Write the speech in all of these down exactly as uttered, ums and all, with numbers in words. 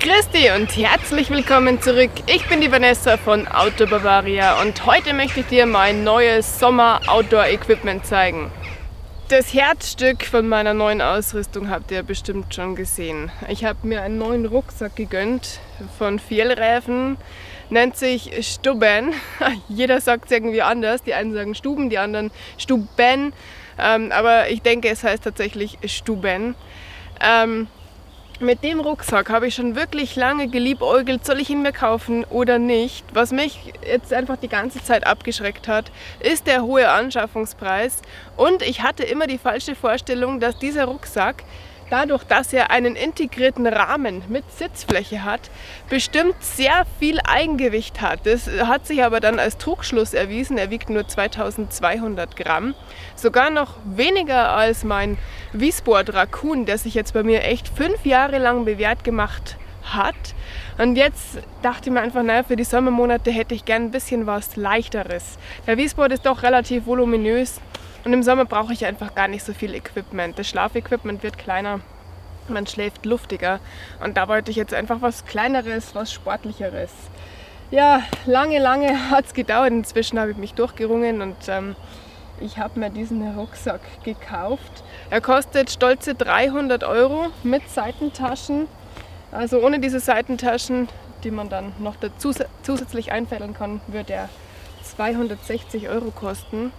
Christi und herzlich willkommen zurück. Ich bin die Vanessa von Auto Bavaria und heute möchte ich dir mein neues Sommer-Outdoor-Equipment zeigen. Das Herzstück von meiner neuen Ausrüstung habt ihr bestimmt schon gesehen. Ich habe mir einen neuen Rucksack gegönnt von Fjällräven, nennt sich Stubben. Jeder sagt es irgendwie anders, die einen sagen Stuben, die anderen Stubben, ähm, aber ich denke es heißt tatsächlich Stubben. Ähm, Mit dem Rucksack habe ich schon wirklich lange geliebäugelt, soll ich ihn mir kaufen oder nicht. Was mich jetzt einfach die ganze Zeit abgeschreckt hat, ist der hohe Anschaffungspreis. Und ich hatte immer die falsche Vorstellung, dass dieser Rucksack, dadurch, dass er einen integrierten Rahmen mit Sitzfläche hat, bestimmt sehr viel Eigengewicht hat. Das hat sich aber dann als Trugschluss erwiesen. Er wiegt nur zweitausendzweihundert Gramm. Sogar noch weniger als mein V-Sport Raccoon, der sich jetzt bei mir echt fünf Jahre lang bewährt gemacht hat. Und jetzt dachte ich mir einfach, naja, für die Sommermonate hätte ich gern ein bisschen was Leichteres. Der V-Sport ist doch relativ voluminös. Und im Sommer brauche ich einfach gar nicht so viel Equipment. Das Schlafequipment wird kleiner, man schläft luftiger. Und da wollte ich jetzt einfach was Kleineres, was Sportlicheres. Ja, lange, lange hat es gedauert. Inzwischen habe ich mich durchgerungen und ähm, ich habe mir diesen Rucksack gekauft. Er kostet stolze dreihundert Euro mit Seitentaschen. Also ohne diese Seitentaschen, die man dann noch dazu, zusätzlich einfädeln kann, wird er zweihundertsechzig Euro kosten.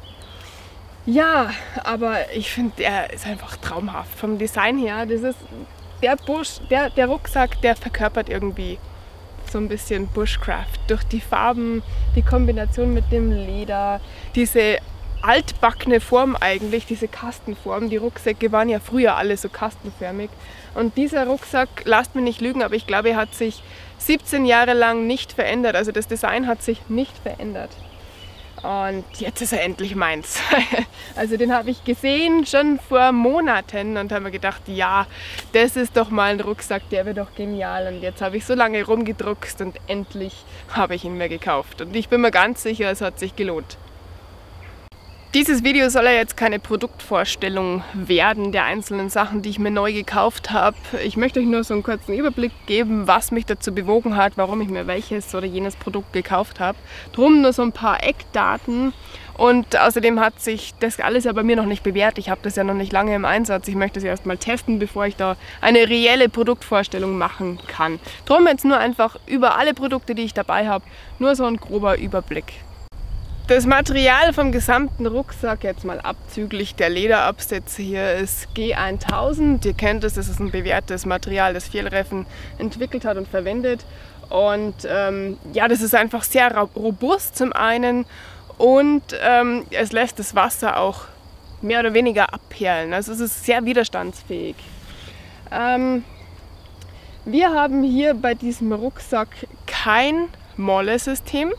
Ja, aber ich finde, der ist einfach traumhaft vom Design her. Das ist der Busch, der, der Rucksack, der verkörpert irgendwie so ein bisschen Bushcraft. Durch die Farben, die Kombination mit dem Leder, diese altbackene Form eigentlich, diese Kastenform. Die Rucksäcke waren ja früher alle so kastenförmig. Und dieser Rucksack, lasst mich nicht lügen, aber ich glaube, er hat sich siebzehn Jahre lang nicht verändert. Also das Design hat sich nicht verändert. Und jetzt ist er endlich meins. Also den habe ich gesehen schon vor Monaten und habe mir gedacht, ja, das ist doch mal ein Rucksack, der wäre doch genial. Und jetzt habe ich so lange rumgedruckst und endlich habe ich ihn mir gekauft. Und ich bin mir ganz sicher, es hat sich gelohnt. Dieses Video soll ja jetzt keine Produktvorstellung werden der einzelnen Sachen, die ich mir neu gekauft habe. Ich möchte euch nur so einen kurzen Überblick geben, was mich dazu bewogen hat, warum ich mir welches oder jenes Produkt gekauft habe. Drum nur so ein paar Eckdaten und außerdem hat sich das alles ja bei mir noch nicht bewährt. Ich habe das ja noch nicht lange im Einsatz. Ich möchte es erst mal testen, bevor ich da eine reelle Produktvorstellung machen kann. Drum jetzt nur einfach über alle Produkte, die ich dabei habe, nur so ein grober Überblick. Das Material vom gesamten Rucksack, jetzt mal abzüglich der Lederabsätze hier, ist G tausend. Ihr kennt es, das ist ein bewährtes Material, das Fjällräven entwickelt hat und verwendet. Und ähm, ja, das ist einfach sehr robust zum einen und ähm, es lässt das Wasser auch mehr oder weniger abperlen. Also es ist sehr widerstandsfähig. Ähm, wir haben hier bei diesem Rucksack kein Molle-System,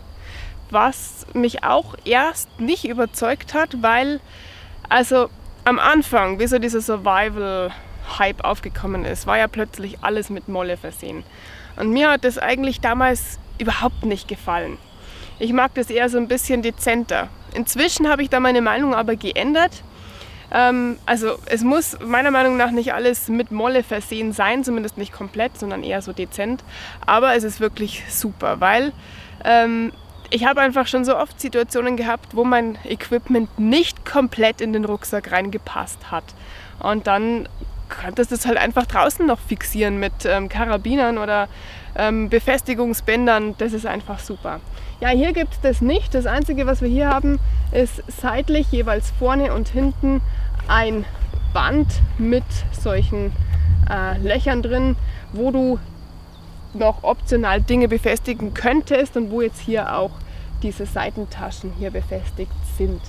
was mich auch erst nicht überzeugt hat, weil also am Anfang, wie so dieser Survival-Hype aufgekommen ist, war ja plötzlich alles mit Molle versehen. Und mir hat das eigentlich damals überhaupt nicht gefallen. Ich mag das eher so ein bisschen dezenter. Inzwischen habe ich da meine Meinung aber geändert. Ähm, also es muss meiner Meinung nach nicht alles mit Molle versehen sein, zumindest nicht komplett, sondern eher so dezent. Aber es ist wirklich super, weil ähm, ich habe einfach schon so oft Situationen gehabt, wo mein Equipment nicht komplett in den Rucksack reingepasst hat. Und dann könntest du es halt einfach draußen noch fixieren mit ähm, Karabinern oder ähm, Befestigungsbändern. Das ist einfach super. Ja, hier gibt es das nicht. Das Einzige, was wir hier haben, ist seitlich jeweils vorne und hinten ein Band mit solchen äh, Löchern drin, wo du noch optional Dinge befestigen könntest und wo jetzt hier auch diese Seitentaschen hier befestigt sind.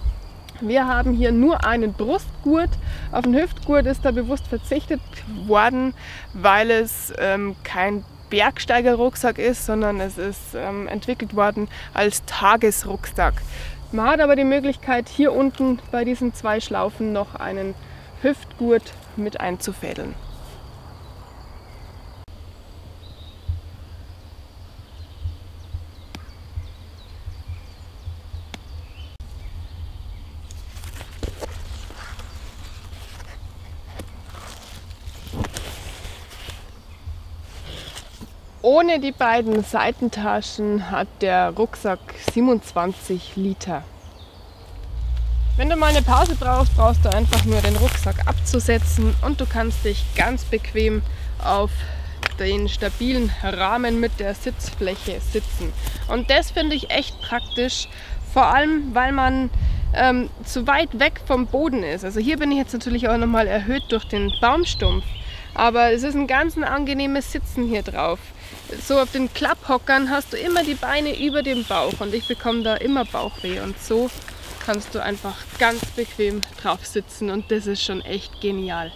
Wir haben hier nur einen Brustgurt. Auf den Hüftgurt ist da bewusst verzichtet worden, weil es ähm, kein Bergsteigerrucksack ist, sondern es ist ähm, entwickelt worden als Tagesrucksack. Man hat aber die Möglichkeit, hier unten bei diesen zwei Schlaufen noch einen Hüftgurt mit einzufädeln. Ohne die beiden Seitentaschen hat der Rucksack siebenundzwanzig Liter. Wenn du mal eine Pause brauchst, brauchst du einfach nur den Rucksack abzusetzen und du kannst dich ganz bequem auf den stabilen Rahmen mit der Sitzfläche sitzen. Und das finde ich echt praktisch, vor allem weil man ähm, zu weit weg vom Boden ist. Also hier bin ich jetzt natürlich auch nochmal erhöht durch den Baumstumpf, aber es ist ein ganz ein angenehmes Sitzen hier drauf. So auf den Klapphockern hast du immer die Beine über dem Bauch und ich bekomme da immer Bauchweh und so kannst du einfach ganz bequem drauf sitzen und das ist schon echt genial.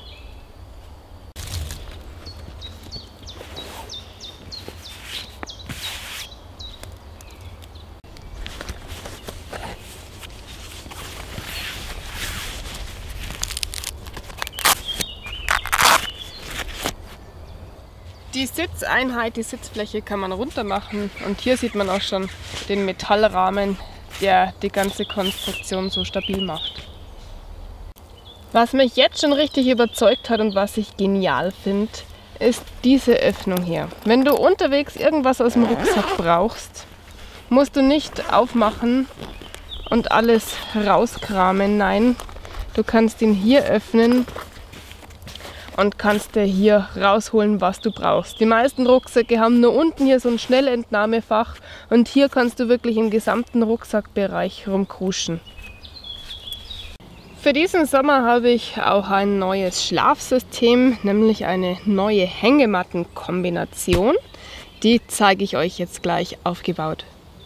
Die Sitzeinheit, die Sitzfläche kann man runter machen und hier sieht man auch schon den Metallrahmen, der die ganze Konstruktion so stabil macht. Was mich jetzt schon richtig überzeugt hat und was ich genial finde, ist diese Öffnung hier. Wenn du unterwegs irgendwas aus dem Rucksack brauchst, musst du nicht aufmachen und alles rauskramen. Nein, du kannst ihn hier öffnen und kannst dir hier rausholen, was du brauchst. Die meisten Rucksäcke haben nur unten hier so ein Schnellentnahmefach und hier kannst du wirklich im gesamten Rucksackbereich rumkruschen. Für diesen Sommer habe ich auch ein neues Schlafsystem, nämlich eine neue Hängematten-Kombination. Die zeige ich euch jetzt gleich aufgebaut.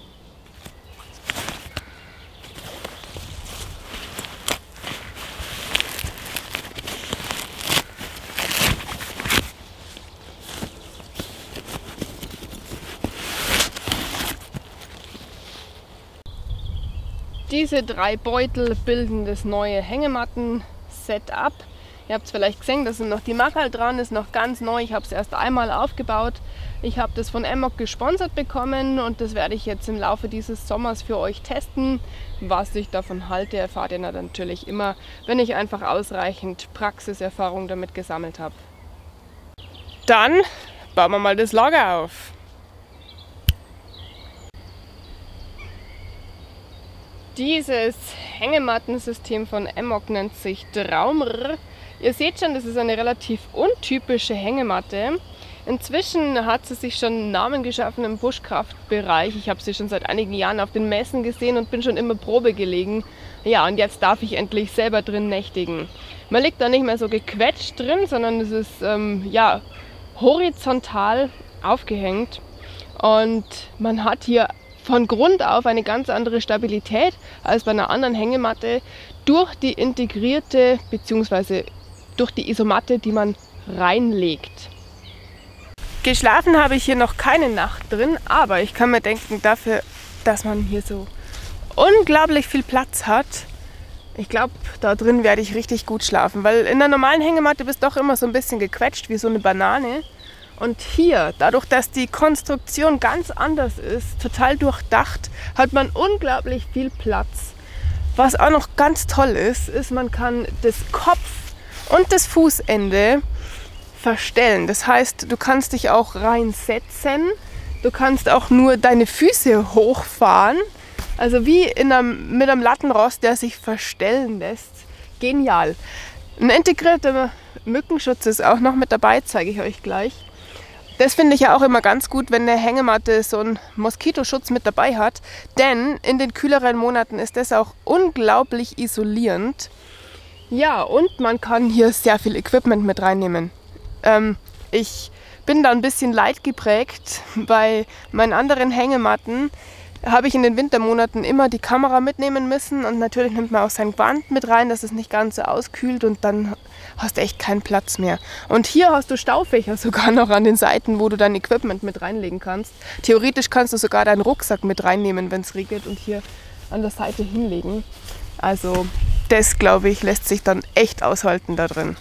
Diese drei Beutel bilden das neue Hängematten-Setup. Ihr habt es vielleicht gesehen, da sind noch die Mackerl dran, ist noch ganz neu. Ich habe es erst einmal aufgebaut. Ich habe das von Amok gesponsert bekommen und das werde ich jetzt im Laufe dieses Sommers für euch testen. Was ich davon halte, erfahrt ihr natürlich immer, wenn ich einfach ausreichend Praxiserfahrung damit gesammelt habe. Dann bauen wir mal das Lager auf. Dieses Hängemattensystem von Amok nennt sich Traumr. Ihr seht schon, das ist eine relativ untypische Hängematte. Inzwischen hat sie sich schon einen Namen geschaffen im Buschkraftbereich. Ich habe sie schon seit einigen Jahren auf den Messen gesehen und bin schon immer Probe gelegen. Ja, und jetzt darf ich endlich selber drin nächtigen. Man liegt da nicht mehr so gequetscht drin, sondern es ist ähm, ja, horizontal aufgehängt. Und man hat hier von Grund auf eine ganz andere Stabilität als bei einer anderen Hängematte durch die integrierte bzw. durch die Isomatte, die man reinlegt. Geschlafen habe ich hier noch keine Nacht drin, aber ich kann mir denken, dafür, dass man hier so unglaublich viel Platz hat, ich glaube, da drin werde ich richtig gut schlafen, weil in der normalen Hängematte bist du doch immer so ein bisschen gequetscht wie so eine Banane. Und hier, dadurch, dass die Konstruktion ganz anders ist, total durchdacht, hat man unglaublich viel Platz. Was auch noch ganz toll ist, ist, man kann das Kopf- und das Fußende verstellen. Das heißt, du kannst dich auch reinsetzen, du kannst auch nur deine Füße hochfahren. Also wie in einem, mit einem Lattenrost, der sich verstellen lässt. Genial. Ein integrierter Mückenschutz ist auch noch mit dabei, zeige ich euch gleich. Das finde ich ja auch immer ganz gut, wenn eine Hängematte so einen Moskitoschutz mit dabei hat, denn in den kühleren Monaten ist das auch unglaublich isolierend. Ja, und man kann hier sehr viel Equipment mit reinnehmen. Ähm, ich bin da ein bisschen leidgeprägt. Bei meinen anderen Hängematten habe ich in den Wintermonaten immer die Kamera mitnehmen müssen und natürlich nimmt man auch sein Gewand mit rein, dass es nicht ganz so auskühlt und dann hast du echt keinen Platz mehr. Und hier hast du Staufächer sogar noch an den Seiten, wo du dein Equipment mit reinlegen kannst. Theoretisch kannst du sogar deinen Rucksack mit reinnehmen, wenn es regnet und hier an der Seite hinlegen. Also das, glaube ich, lässt sich dann echt aushalten da drin.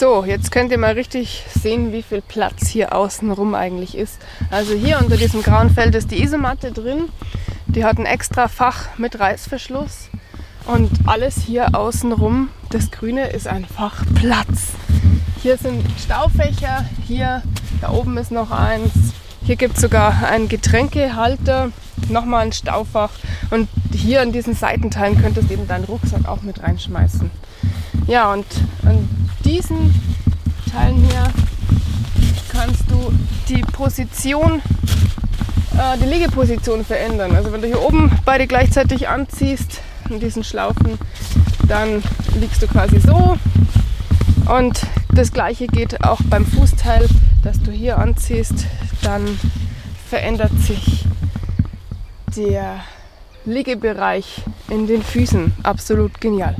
So, jetzt könnt ihr mal richtig sehen, wie viel Platz hier außenrum eigentlich ist. Also hier unter diesem grauen Feld ist die Isomatte drin. Die hat ein extra Fach mit Reißverschluss. Und alles hier außenrum, das Grüne, ist einfach Platz. Hier sind Staufächer, hier, da oben ist noch eins. Hier gibt es sogar einen Getränkehalter, nochmal ein Staufach. Und hier an diesen Seitenteilen könntest du eben deinen Rucksack auch mit reinschmeißen. Ja, und an diesen Teilen hier kannst du die Position, äh, die Liegeposition verändern. Also wenn du hier oben beide gleichzeitig anziehst, in diesen Schlaufen, dann liegst du quasi so. Und das gleiche geht auch beim Fußteil, dass du hier anziehst, dann verändert sich der Liegebereich in den Füßen. Absolut genial.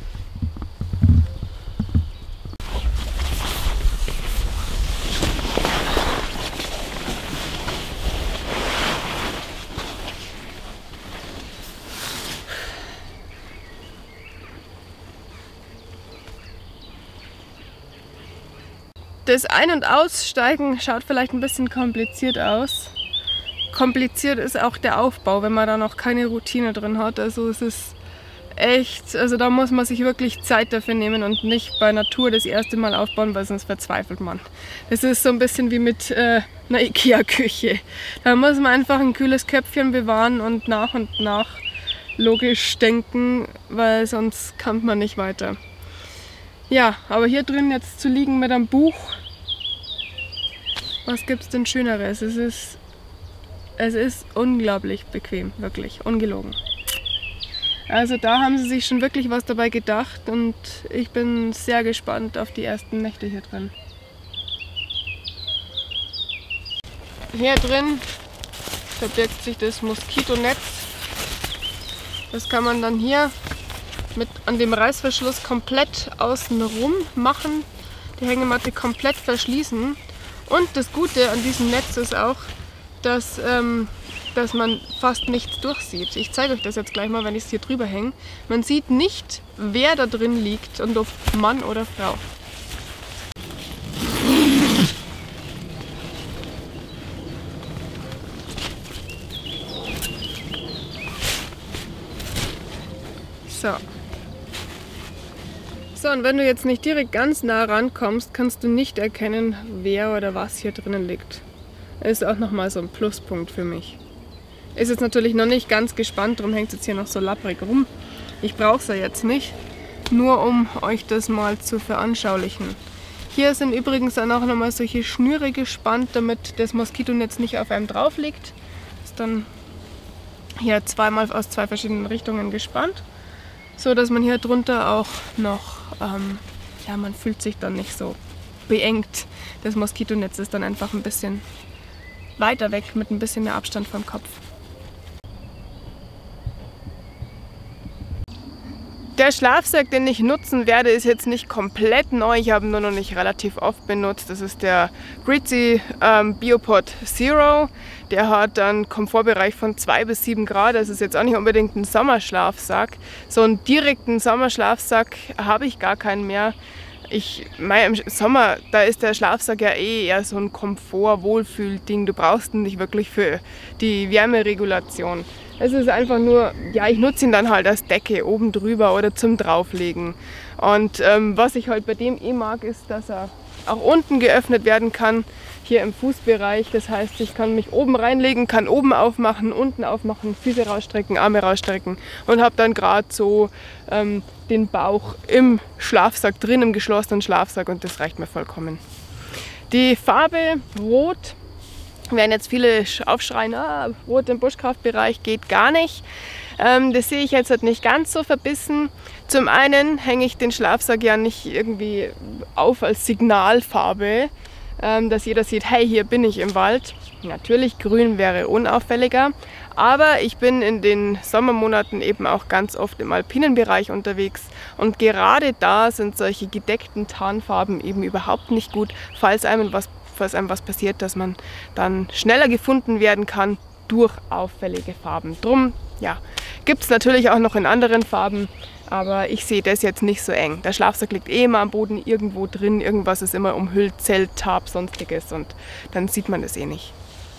Das Ein- und Aussteigen schaut vielleicht ein bisschen kompliziert aus. Kompliziert ist auch der Aufbau, wenn man da noch keine Routine drin hat. Also es ist echt, also da muss man sich wirklich Zeit dafür nehmen und nicht bei Natur das erste Mal aufbauen, weil sonst verzweifelt man. Das ist so ein bisschen wie mit äh, einer Ikea-Küche. Da muss man einfach ein kühles Köpfchen bewahren und nach und nach logisch denken, weil sonst kommt man nicht weiter. Ja, aber hier drin jetzt zu liegen mit einem Buch, was gibt's denn Schöneres? Es ist, es ist unglaublich bequem, wirklich, ungelogen. Also da haben sie sich schon wirklich was dabei gedacht und ich bin sehr gespannt auf die ersten Nächte hier drin. Hier drin verbirgt sich das Moskitonetz. Das kann man dann hier mit an dem Reißverschluss komplett außen rum machen, die Hängematte komplett verschließen. Und das Gute an diesem Netz ist auch, dass, ähm, dass man fast nichts durchsieht. Ich zeige euch das jetzt gleich mal, wenn ich es hier drüber hänge. Man sieht nicht, wer da drin liegt und ob Mann oder Frau. So. So, und wenn du jetzt nicht direkt ganz nah rankommst, kannst du nicht erkennen, wer oder was hier drinnen liegt. Ist auch nochmal so ein Pluspunkt für mich. Ist jetzt natürlich noch nicht ganz gespannt, darum hängt es jetzt hier noch so lapprig rum. Ich brauche es ja jetzt nicht, nur um euch das mal zu veranschaulichen. Hier sind übrigens dann auch nochmal solche Schnüre gespannt, damit das Moskitonetz nicht auf einem drauf liegt. Ist dann hier zweimal aus zwei verschiedenen Richtungen gespannt, so dass man hier drunter auch noch, ähm, ja, man fühlt sich dann nicht so beengt. Das Moskitonetz ist dann einfach ein bisschen weiter weg mit ein bisschen mehr Abstand vom Kopf. Der Schlafsack, den ich nutzen werde, ist jetzt nicht komplett neu. Ich habe ihn nur noch nicht relativ oft benutzt. Das ist der Greezy ähm, Biopod Zero. Der hat einen Komfortbereich von zwei bis sieben Grad. Das ist jetzt auch nicht unbedingt ein Sommerschlafsack. So einen direkten Sommerschlafsack habe ich gar keinen mehr. Ich meine, im Sommer, da ist der Schlafsack ja eh eher so ein Komfort-Wohlfühl-Ding. Du brauchst ihn nicht wirklich für die Wärmeregulation. Es ist einfach nur, ja, ich nutze ihn dann halt als Decke oben drüber oder zum Drauflegen. Und ähm, was ich halt bei dem eh mag, ist, dass er auch unten geöffnet werden kann, hier im Fußbereich. Das heißt, ich kann mich oben reinlegen, kann oben aufmachen, unten aufmachen, Füße rausstrecken, Arme rausstrecken und habe dann gerade so ähm, den Bauch im Schlafsack drin, im geschlossenen Schlafsack, und das reicht mir vollkommen. Die Farbe Rot, werden jetzt viele aufschreien, ah, Rot im Buschkraftbereich geht gar nicht. Ähm, das sehe ich jetzt halt nicht ganz so verbissen. Zum einen hänge ich den Schlafsack ja nicht irgendwie auf als Signalfarbe, ähm, dass jeder sieht, hey, hier bin ich im Wald. Natürlich, grün wäre unauffälliger, aber ich bin in den Sommermonaten eben auch ganz oft im alpinen Bereich unterwegs und gerade da sind solche gedeckten Tarnfarben eben überhaupt nicht gut, falls einem was falls einem was passiert, dass man dann schneller gefunden werden kann durch auffällige Farben. Drum, ja, Gibt es natürlich auch noch in anderen Farben, aber ich sehe das jetzt nicht so eng. Der Schlafsack liegt eh immer am Boden irgendwo drin, irgendwas ist immer umhüllt, Zelt, Tarp, sonstiges und dann sieht man das eh nicht.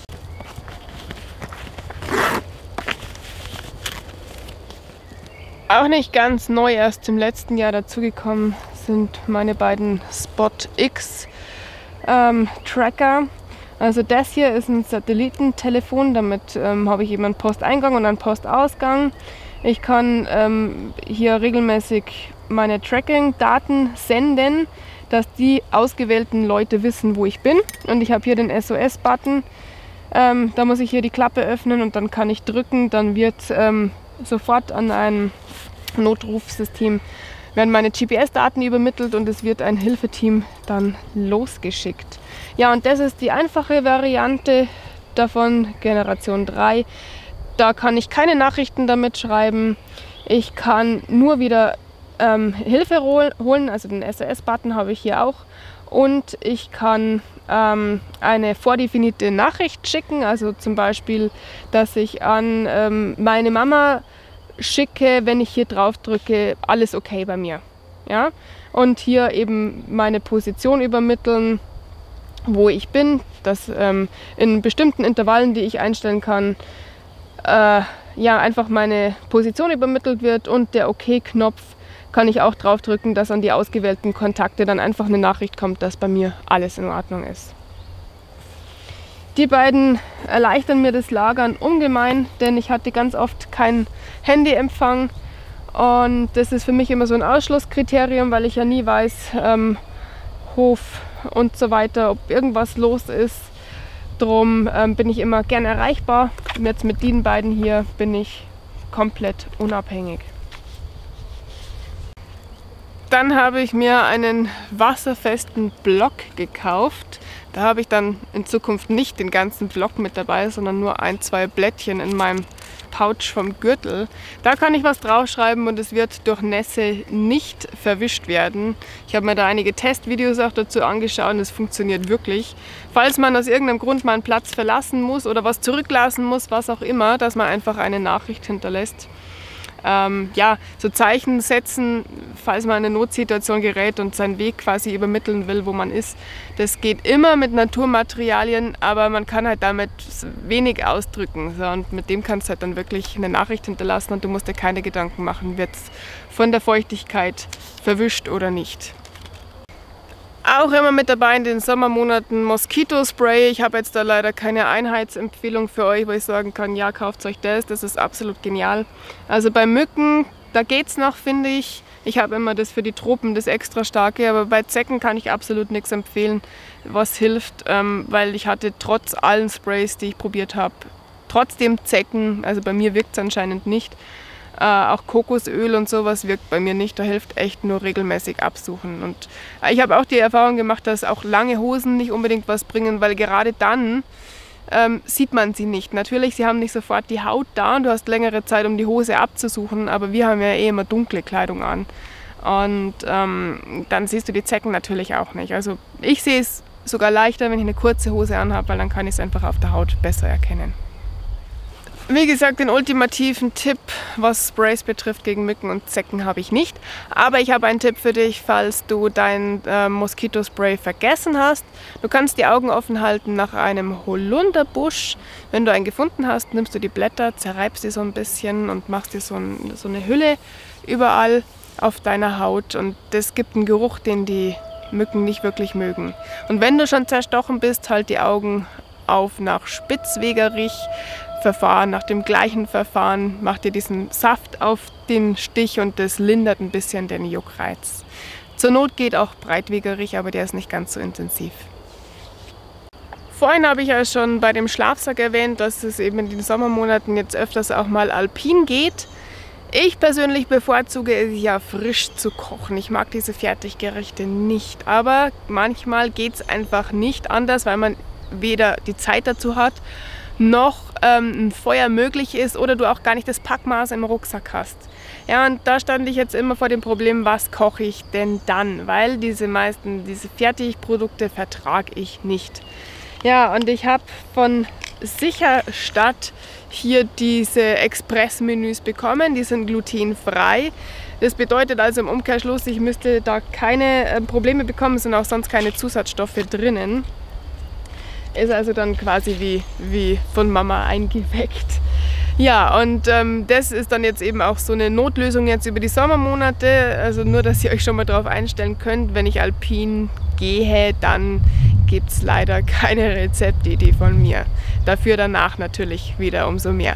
Auch nicht ganz neu, erst im letzten Jahr dazugekommen sind meine beiden Spot X ähm, Tracker. Also das hier ist ein Satellitentelefon, damit ähm, habe ich eben einen Posteingang und einen Postausgang. Ich kann ähm, hier regelmäßig meine Tracking-Daten senden, dass die ausgewählten Leute wissen, wo ich bin. Und ich habe hier den S O S-Button. Ähm, da muss ich hier die Klappe öffnen und dann kann ich drücken, dann wird ähm, sofort an ein Notrufsystem werden meine G P S-Daten übermittelt und es wird ein Hilfeteam dann losgeschickt. Ja, und das ist die einfache Variante davon, Generation drei. Da kann ich keine Nachrichten damit schreiben. Ich kann nur wieder ähm, Hilfe holen, also den S O S-Button habe ich hier auch. Und ich kann ähm, eine vordefinierte Nachricht schicken, also zum Beispiel, dass ich an ähm, meine Mama schicke, wenn ich hier drauf drücke, alles okay bei mir. Ja? Und hier eben meine Position übermitteln, wo ich bin, dass ähm, in bestimmten Intervallen, die ich einstellen kann, äh, ja, einfach meine Position übermittelt wird und der OK-Knopf kann ich auch drauf drücken, dass an die ausgewählten Kontakte dann einfach eine Nachricht kommt, dass bei mir alles in Ordnung ist. Die beiden erleichtern mir das Lagern ungemein, denn ich hatte ganz oft keinen Handyempfang und das ist für mich immer so ein Ausschlusskriterium, weil ich ja nie weiß, ähm, Hof und so weiter, ob irgendwas los ist. Drum ähm, bin ich immer gern erreichbar. Und jetzt mit den beiden hier bin ich komplett unabhängig. Dann habe ich mir einen wasserfesten Block gekauft. Da habe ich dann in Zukunft nicht den ganzen Block mit dabei, sondern nur ein, zwei Blättchen in meinem Pouch vom Gürtel. Da kann ich was draufschreiben und es wird durch Nässe nicht verwischt werden. Ich habe mir da einige Testvideos auch dazu angeschaut und es funktioniert wirklich. Falls man aus irgendeinem Grund mal einen Platz verlassen muss oder was zurücklassen muss, was auch immer, dass man einfach eine Nachricht hinterlässt. Ähm, ja, so Zeichen setzen, falls man in eine Notsituation gerät und seinen Weg quasi übermitteln will, wo man ist. Das geht immer mit Naturmaterialien, aber man kann halt damit wenig ausdrücken. So, und mit dem kannst du halt dann wirklich eine Nachricht hinterlassen und du musst dir keine Gedanken machen, wird es von der Feuchtigkeit verwischt oder nicht. Auch immer mit dabei in den Sommermonaten Moskitospray. Ich habe jetzt da leider keine Einheitsempfehlung für euch, wo ich sagen kann, ja, kauft euch das, das ist absolut genial. Also bei Mücken, da geht's noch, finde ich. Ich habe immer das für die Tropen, das extra starke, aber bei Zecken kann ich absolut nichts empfehlen, was hilft, ähm, weil ich hatte trotz allen Sprays, die ich probiert habe, trotzdem Zecken, also bei mir wirkt es anscheinend nicht. Äh, auch Kokosöl und sowas wirkt bei mir nicht, da hilft echt nur regelmäßig absuchen. Und ich habe auch die Erfahrung gemacht, dass auch lange Hosen nicht unbedingt was bringen, weil gerade dann ähm, sieht man sie nicht. Natürlich, sie haben nicht sofort die Haut da und du hast längere Zeit, um die Hose abzusuchen, aber wir haben ja eh immer dunkle Kleidung an. Und ähm, dann siehst du die Zecken natürlich auch nicht. Also ich sehe es sogar leichter, wenn ich eine kurze Hose anhabe, weil dann kann ich es einfach auf der Haut besser erkennen. Wie gesagt, den ultimativen Tipp, was Sprays betrifft gegen Mücken und Zecken, habe ich nicht. Aber ich habe einen Tipp für dich, falls du dein äh, Moskitospray vergessen hast. Du kannst die Augen offen halten nach einem Holunderbusch. Wenn du einen gefunden hast, nimmst du die Blätter, zerreibst sie so ein bisschen und machst dir so, ein, so eine Hülle überall auf deiner Haut. Und das gibt einen Geruch, den die Mücken nicht wirklich mögen. Und wenn du schon zerstochen bist, halt die Augen auf nach Spitzwegerich. Verfahren, nach dem gleichen Verfahren macht ihr diesen Saft auf den Stich und das lindert ein bisschen den Juckreiz. Zur Not geht auch Breitwegerich, aber der ist nicht ganz so intensiv. Vorhin habe ich ja schon bei dem Schlafsack erwähnt, dass es eben in den Sommermonaten jetzt öfters auch mal alpin geht. Ich persönlich bevorzuge es ja frisch zu kochen. Ich mag diese Fertiggerichte nicht, aber manchmal geht es einfach nicht anders, weil man weder die Zeit dazu hat, noch ähm, ein Feuer möglich ist oder du auch gar nicht das Packmaß im Rucksack hast. Ja, und da stand ich jetzt immer vor dem Problem, was koche ich denn dann? Weil diese meisten, diese Fertigprodukte vertrage ich nicht. Ja, und ich habe von sicher statt hier diese Express-Menüs bekommen. Die sind glutenfrei. Das bedeutet also im Umkehrschluss, ich müsste da keine äh, Probleme bekommen, es sind auch sonst keine Zusatzstoffe drinnen. Ist also dann quasi wie, wie von Mama eingeweckt. Ja, und ähm, das ist dann jetzt eben auch so eine Notlösung jetzt über die Sommermonate. Also nur, dass ihr euch schon mal darauf einstellen könnt, wenn ich alpin gehe, dann gibt es leider keine Rezeptidee von mir. Dafür danach natürlich wieder umso mehr.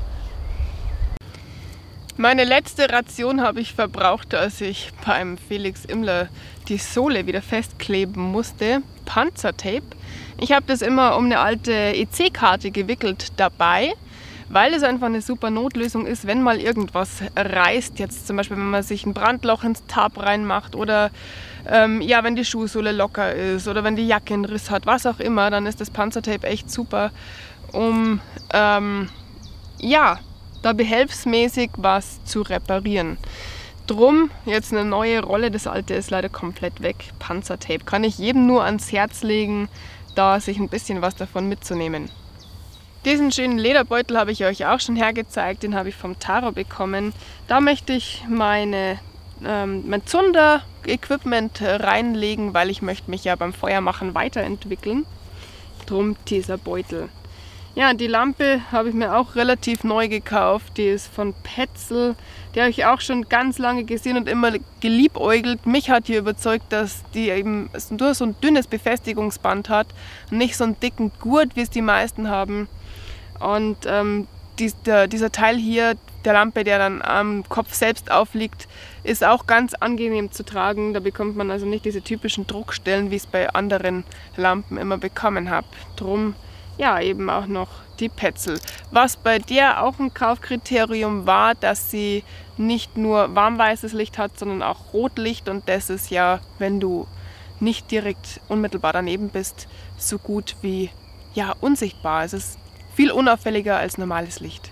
Meine letzte Ration habe ich verbraucht, als ich beim Felix Immler die Sohle wieder festkleben musste. Panzertape. Ich habe das immer um eine alte E C-Karte gewickelt dabei, weil es einfach eine super Notlösung ist, wenn mal irgendwas reißt. Jetzt zum Beispiel, wenn man sich ein Brandloch ins Tab reinmacht oder ähm, ja, wenn die Schuhsohle locker ist oder wenn die Jacke einen Riss hat, was auch immer, dann ist das Panzertape echt super, um ähm, ja, da behelfsmäßig was zu reparieren. Drum jetzt eine neue Rolle, das alte ist leider komplett weg. Panzertape kann ich jedem nur ans Herz legen, da sich ein bisschen was davon mitzunehmen. Diesen schönen Lederbeutel habe ich euch auch schon hergezeigt, den habe ich vom Taro bekommen. Da möchte ich meine, ähm, mein Zunder-Equipment reinlegen, weil ich möchte mich ja beim Feuermachen weiterentwickeln. Drum dieser Beutel. Ja, die Lampe habe ich mir auch relativ neu gekauft. Die ist von Petzl. Die habe ich auch schon ganz lange gesehen und immer geliebäugelt. Mich hat hier überzeugt, dass die eben nur so ein dünnes Befestigungsband hat und nicht so einen dicken Gurt, wie es die meisten haben. Und ähm, dies, der, dieser Teil hier, der Lampe, der dann am Kopf selbst aufliegt, ist auch ganz angenehm zu tragen. Da bekommt man also nicht diese typischen Druckstellen, wie ich es bei anderen Lampen immer bekommen habe. Drum ja, eben auch noch die Petzl. Was bei der auch ein Kaufkriterium war, dass sie nicht nur warmweißes Licht hat, sondern auch Rotlicht. Und das ist ja, wenn du nicht direkt unmittelbar daneben bist, so gut wie ja, unsichtbar. Es ist viel unauffälliger als normales Licht.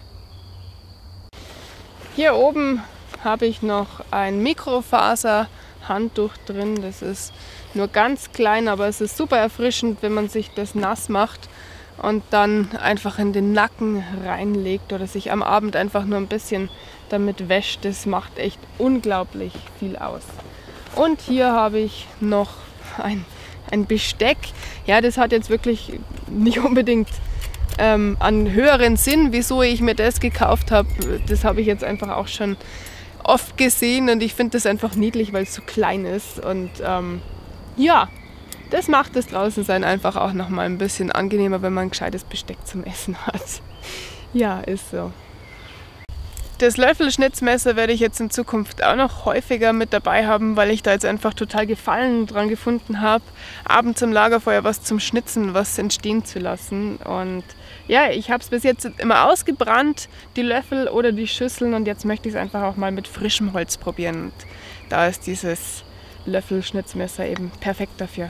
Hier oben habe ich noch ein Mikrofaser-Handtuch drin. Das ist nur ganz klein, aber es ist super erfrischend, wenn man sich das nass macht und dann einfach in den Nacken reinlegt oder sich am Abend einfach nur ein bisschen damit wäscht. Das macht echt unglaublich viel aus. Und hier habe ich noch ein, ein Besteck. Ja, das hat jetzt wirklich nicht unbedingt ähm, einen höheren Sinn, wieso ich mir das gekauft habe. Das habe ich jetzt einfach auch schon oft gesehen und ich finde das einfach niedlich, weil es so klein ist. Und ähm, ja, das macht das Draußensein einfach auch noch mal ein bisschen angenehmer, wenn man ein gescheites Besteck zum Essen hat. Ja, ist so. Das Löffelschnitzmesser werde ich jetzt in Zukunft auch noch häufiger mit dabei haben, weil ich da jetzt einfach total Gefallen dran gefunden habe, abends im Lagerfeuer was zum Schnitzen, was entstehen zu lassen. Und ja, ich habe es bis jetzt immer ausgebrannt, die Löffel oder die Schüsseln, und jetzt möchte ich es einfach auch mal mit frischem Holz probieren. Und da ist dieses Löffelschnitzmesser eben perfekt dafür.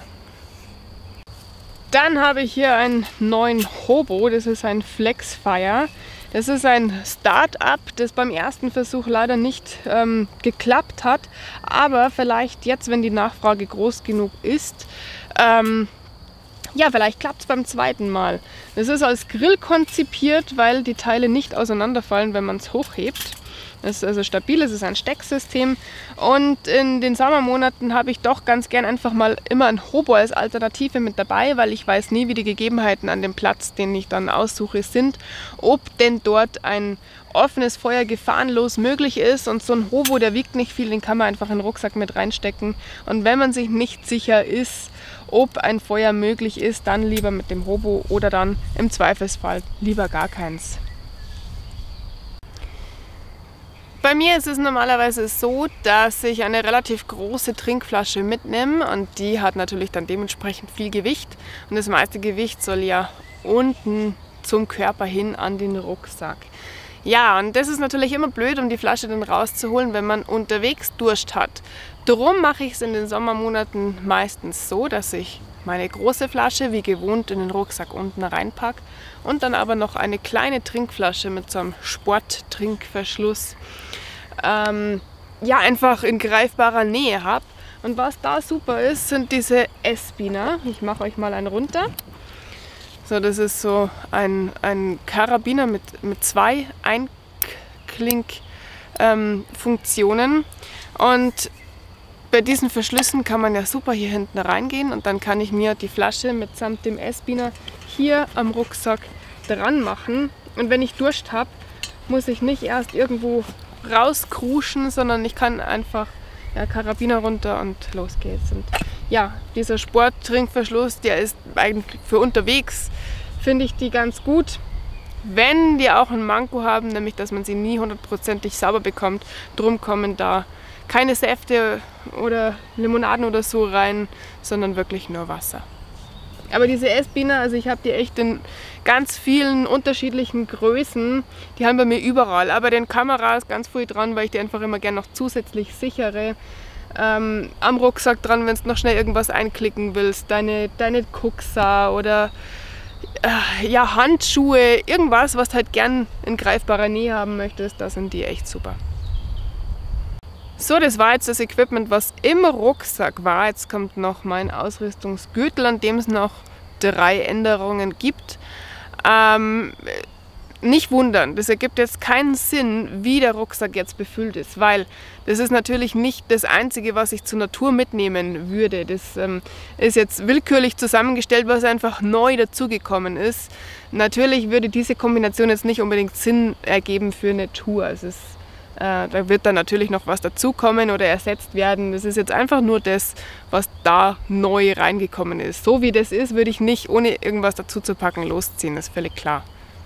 Dann habe ich hier einen neuen Hobo, das ist ein Flexfire. Das ist ein Start-up, das beim ersten Versuch leider nicht ähm, geklappt hat, aber vielleicht jetzt, wenn die Nachfrage groß genug ist, ähm, ja, vielleicht klappt es beim zweiten Mal. Das ist als Grill konzipiert, weil die Teile nicht auseinanderfallen, wenn man es hochhebt. Es ist also stabil, es ist ein Stecksystem, und in den Sommermonaten habe ich doch ganz gern einfach mal immer ein Hobo als Alternative mit dabei, weil ich weiß nie, wie die Gegebenheiten an dem Platz, den ich dann aussuche, sind, ob denn dort ein offenes Feuer gefahrenlos möglich ist. Und so ein Hobo, der wiegt nicht viel, den kann man einfach in den Rucksack mit reinstecken, und wenn man sich nicht sicher ist, ob ein Feuer möglich ist, dann lieber mit dem Hobo oder dann im Zweifelsfall lieber gar keins. Bei mir ist es normalerweise so, dass ich eine relativ große Trinkflasche mitnehme, und die hat natürlich dann dementsprechend viel Gewicht, und das meiste Gewicht soll ja unten zum Körper hin an den Rucksack. Ja, und das ist natürlich immer blöd, um die Flasche dann rauszuholen, wenn man unterwegs Durst hat. Darum mache ich es in den Sommermonaten meistens so, dass ich meine große Flasche wie gewohnt in den Rucksack unten reinpacke und dann aber noch eine kleine Trinkflasche mit so einem Sporttrinkverschluss ähm, ja, einfach in greifbarer Nähe habe. Und was da super ist, sind diese Essbiner. Ich mache euch mal einen runter. So, das ist so ein, ein Karabiner mit, mit zwei Einklink-Funktionen. Und bei diesen Verschlüssen kann man ja super hier hinten reingehen und dann kann ich mir die Flasche mitsamt dem S-Biner hier am Rucksack dran machen. Und wenn ich Durst habe, muss ich nicht erst irgendwo rauskruschen, sondern ich kann einfach ja, Karabiner runter und los geht's. Und ja, dieser Sporttrinkverschluss, der ist eigentlich für unterwegs, finde ich die ganz gut. Wenn die auch ein Manko haben, nämlich dass man sie nie hundertprozentig sauber bekommt, drum kommen da keine Säfte oder Limonaden oder so rein, sondern wirklich nur Wasser. Aber diese S-Biner, also ich habe die echt in ganz vielen unterschiedlichen Größen, die haben bei mir überall, aber den Kameras ganz viel dran, weil ich die einfach immer gerne noch zusätzlich sichere. Ähm, am Rucksack dran, wenn du noch schnell irgendwas einklicken willst, deine, deine Kuxa oder äh, ja, Handschuhe, irgendwas, was du halt gern in greifbarer Nähe haben möchtest, da sind die echt super. So, das war jetzt das Equipment, was im Rucksack war. Jetzt kommt noch mein Ausrüstungsgürtel, an dem es noch drei Änderungen gibt. Ähm, nicht wundern, das ergibt jetzt keinen Sinn, wie der Rucksack jetzt befüllt ist, weil das ist natürlich nicht das Einzige, was ich zur Natur mitnehmen würde. Das ähm, ist jetzt willkürlich zusammengestellt, was einfach neu dazugekommen ist. Natürlich würde diese Kombination jetzt nicht unbedingt Sinn ergeben für eine Tour. Es ist Äh, da wird dann natürlich noch was dazukommen oder ersetzt werden. Das ist jetzt einfach nur das, was da neu reingekommen ist. So wie das ist, würde ich nicht ohne irgendwas dazu zu packen losziehen, das ist völlig klar.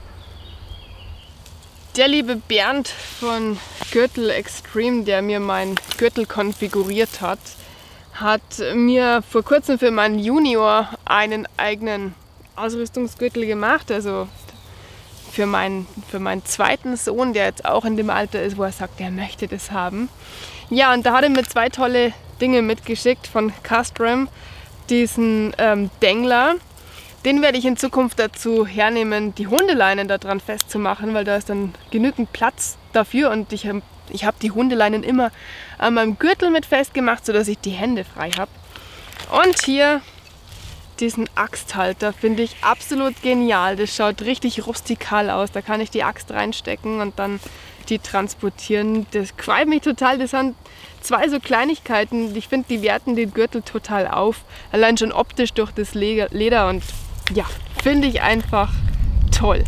Der liebe Bernd von Gürtel Extreme, der mir meinen Gürtel konfiguriert hat, hat mir vor kurzem für meinen Junior einen eigenen Ausrüstungsgürtel gemacht. Also Für meinen, für meinen zweiten Sohn, der jetzt auch in dem Alter ist, wo er sagt, er möchte das haben. Ja, und da hat er mir zwei tolle Dinge mitgeschickt von Castram. Diesen ähm, Dengler, den werde ich in Zukunft dazu hernehmen, die Hundeleinen da dran festzumachen, weil da ist dann genügend Platz dafür und ich, ich habe die Hundeleinen immer an meinem Gürtel mit festgemacht, sodass ich die Hände frei habe. Und hier diesen Axthalter finde ich absolut genial. Das schaut richtig rustikal aus. Da kann ich die Axt reinstecken und dann die transportieren. Das freut mich total. Das sind zwei so Kleinigkeiten. Ich finde, die werten den Gürtel total auf. Allein schon optisch durch das Leder und ja, finde ich einfach toll.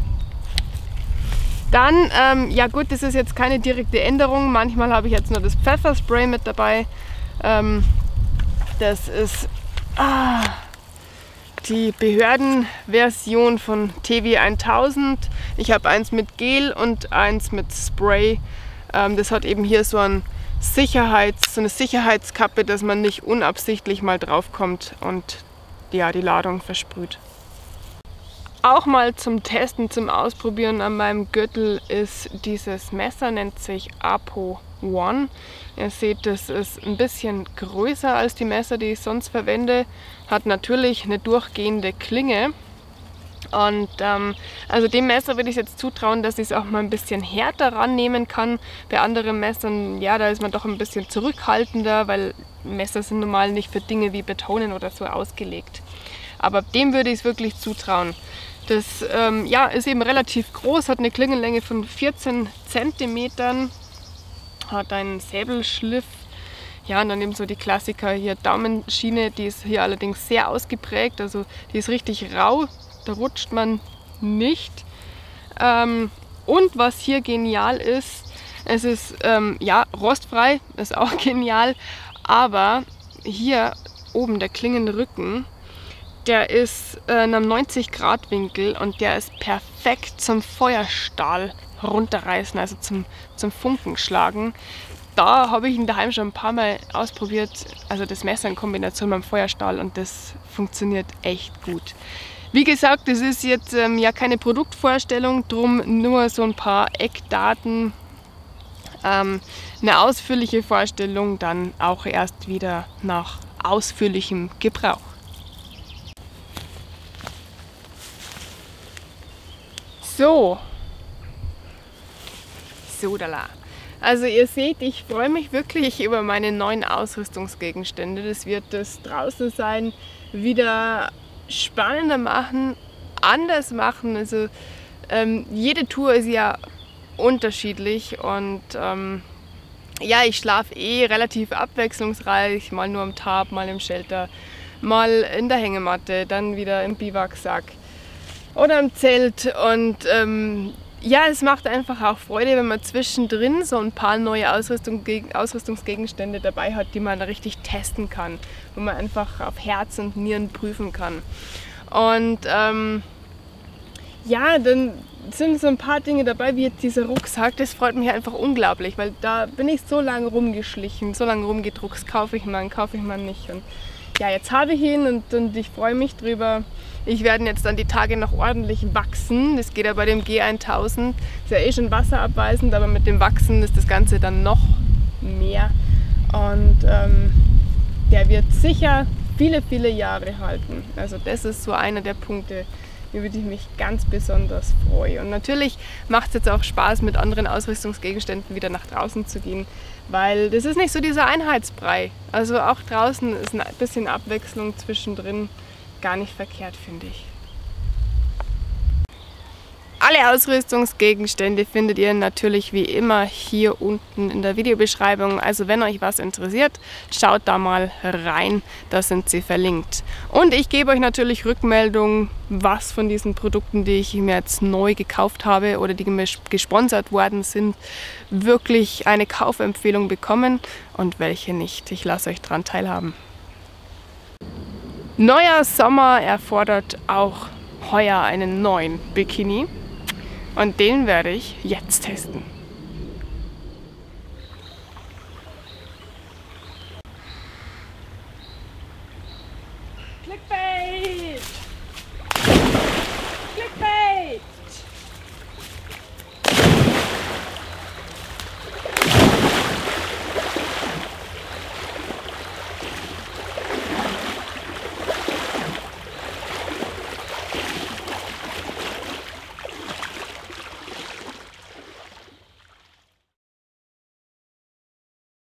Dann, ähm, ja gut, das ist jetzt keine direkte Änderung. Manchmal habe ich jetzt nur das Pfefferspray mit dabei. Ähm, das ist ah, die Behördenversion von T W tausend. Ich habe eins mit Gel und eins mit Spray. Ähm, das hat eben hier so, ein Sicherheits-, so eine Sicherheitskappe, dass man nicht unabsichtlich mal drauf kommt und ja, die Ladung versprüht. Auch mal zum Testen, zum Ausprobieren an meinem Gürtel ist dieses Messer, nennt sich Apo One. Ihr seht, das ist ein bisschen größer als die Messer, die ich sonst verwende. Hat natürlich eine durchgehende Klinge. Und ähm, also dem Messer würde ich jetzt zutrauen, dass ich es auch mal ein bisschen härter rannehmen kann. Bei anderen Messern, ja, da ist man doch ein bisschen zurückhaltender, weil Messer sind normal nicht für Dinge wie Betonen oder so ausgelegt. Aber dem würde ich es wirklich zutrauen. Das ähm, ja, ist eben relativ groß, hat eine Klingenlänge von vierzehn Zentimetern, hat einen Säbelschliff. Ja, und dann eben so die Klassiker hier, Daumenschiene, die ist hier allerdings sehr ausgeprägt, also die ist richtig rau, da rutscht man nicht. Ähm, und was hier genial ist, es ist ähm, ja rostfrei, ist auch genial, aber hier oben der Klingenrücken, der ist äh, in einem neunzig Grad Winkel und der ist perfekt zum Feuerstahl runterreißen, also zum, zum Funkenschlagen. Da habe ich ihn daheim schon ein paar Mal ausprobiert, also das Messer in Kombination mit dem Feuerstahl, und das funktioniert echt gut. Wie gesagt, das ist jetzt ähm, ja keine Produktvorstellung, drum nur so ein paar Eckdaten. Ähm, eine ausführliche Vorstellung dann auch erst wieder nach ausführlichem Gebrauch. So, so da la. Also ihr seht, ich freue mich wirklich über meine neuen Ausrüstungsgegenstände. Das wird das draußen sein wieder spannender machen, anders machen. Also ähm, jede Tour ist ja unterschiedlich und ähm, ja, ich schlafe eh relativ abwechslungsreich, mal nur am Tarp, mal im Shelter, mal in der Hängematte, dann wieder im Biwaksack oder im Zelt und ähm, ja, es macht einfach auch Freude, wenn man zwischendrin so ein paar neue Ausrüstung, Ausrüstungsgegenstände dabei hat, die man richtig testen kann, wo man einfach auf Herz und Nieren prüfen kann. Und ähm, ja, dann sind so ein paar Dinge dabei, wie jetzt dieser Rucksack, das freut mich einfach unglaublich, weil da bin ich so lange rumgeschlichen, so lange rumgedruckt, kaufe ich mal, kaufe ich mal nicht. Und ja, jetzt habe ich ihn und, und ich freue mich drüber. Ich werde jetzt dann die Tage noch ordentlich wachsen. Das geht ja bei dem G tausend. Ist ja eh schon wasserabweisend, aber mit dem Wachsen ist das Ganze dann noch mehr. Und ähm, der wird sicher viele, viele Jahre halten. Also das ist so einer der Punkte, über die ich mich ganz besonders freue. Und natürlich macht es jetzt auch Spaß, mit anderen Ausrüstungsgegenständen wieder nach draußen zu gehen, weil das ist nicht so dieser Einheitsbrei. Also auch draußen ist ein bisschen Abwechslung zwischendrin gar nicht verkehrt, finde ich. Alle Ausrüstungsgegenstände findet ihr natürlich wie immer hier unten in der Videobeschreibung. Also wenn euch was interessiert, schaut da mal rein, da sind sie verlinkt. Und ich gebe euch natürlich Rückmeldung, was von diesen Produkten, die ich mir jetzt neu gekauft habe oder die mir gesponsert worden sind, wirklich eine Kaufempfehlung bekommen und welche nicht. Ich lasse euch daran teilhaben. Neuer Sommer erfordert auch heuer einen neuen Bikini. Und den werde ich jetzt testen. Clickbait!